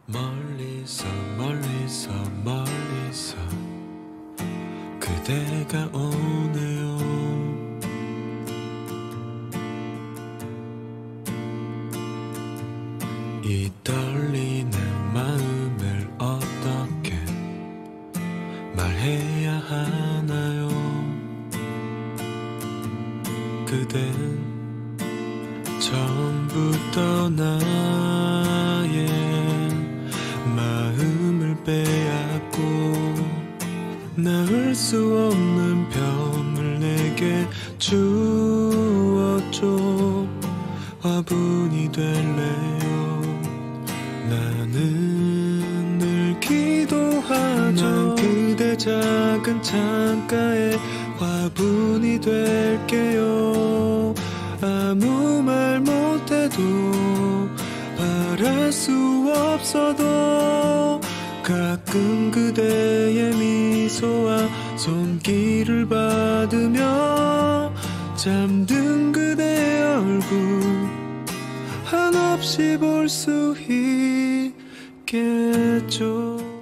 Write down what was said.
멀리서 멀리서 멀리서 그대가 오네요. 이 떨리는 마음을 어떻게 말해야 하나요? 그댄 처음부터 나의 마음을 빼앗고 나을 수 없는 병을 내게 주었죠. 화분이 될래요. 나는 늘 기도하죠. 난 그대 작은 창가에 화분이 될게요. 아무 말 못해도 바랄 수 없어도 가끔 그대의 미소와 손길을 받으며 잠든 그대의 얼굴 한없이 볼 수 있겠죠.